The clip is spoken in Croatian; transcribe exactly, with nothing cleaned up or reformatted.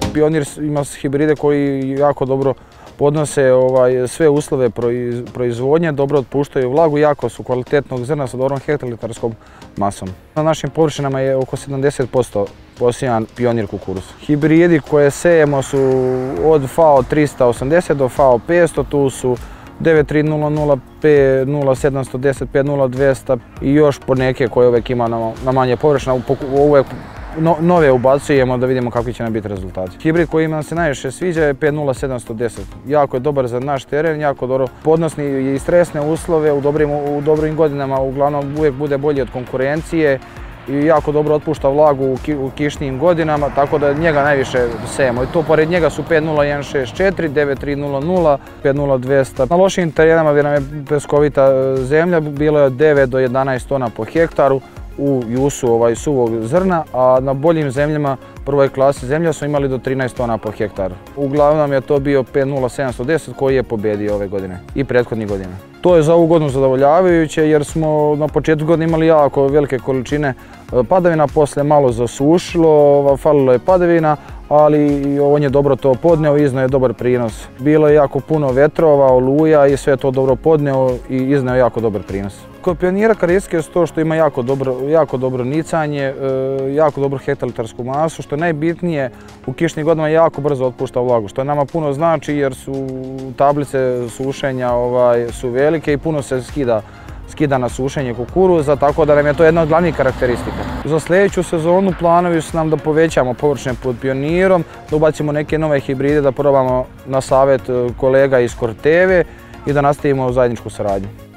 Pionir ima hibride koji jako dobro podnose ovaj, sve uslove proizvodnje, dobro otpuštaju vlagu, jako su kvalitetnog zrna sa dobrom hektolitarskom masom. Na našim površinama je oko sedamdeset posto posijan Pionir kukuruz. Hibridi koje sejemo su od F A O trista osamdeset do F A O petsto, tu su devet tri nula nula, P nula sedam jedan nula, P nula dvesta i još po neke koje uvijek ima na, na manje površina. Uvijek no, nove ubacujemo da vidimo kakvi će nam biti rezultati. Hibrid koji nam se najviše sviđa je P nula sedam jedan nula. Jako je dobar za naš teren, jako dobro podnosi i stresne uslove, u dobrim, u dobrim godinama uglavnom uvijek bude bolji od konkurencije i jako dobro otpušta vlagu u, ki, u kišnim godinama, tako da njega najviše sejemo. I to pored njega su P nula jedan šest četiri, devet tri nula nula, P nula dvesta. Na lošim terenama gdje nam je peskovita zemlja bilo je od devet do jedanaest tona po hektaru u jusu ovaj, suvog zrna, a na boljim zemljama prvoj klasi zemlja smo imali do trinaest tona po hektaru. Uglavnom je to bio P nula sedam jedan nula koji je pobedio ove godine i prethodnih godina. To je za ovu godinu zadovoljavajuće jer smo na početku godine imali jako velike količine padavina, poslije malo zasušilo, falilo je padavina, ali on je dobro to podneo i izneo je dobar prinos. Bilo je jako puno vetrova, oluja i sve to dobro podneo i izneo jako dobar prinos. Kod Pionira karakteristike je to što ima jako dobro, jako dobro nicanje, jako dobru hektolitarsku masu, što je najbitnije u kišnim godinama jako brzo otpušta vlagu, što nama puno znači jer su tablice sušenja ovaj, su velike i puno se skida, skida na sušenje kukuruza, tako da nam je to jedna od glavnih karakteristika. Za sljedeću sezonu planovi su nam da povećamo površine pod Pionirom, da ubacimo neke nove hibride, da probamo na savjet kolega iz Korteve i da nastavimo zajedničku saradnju.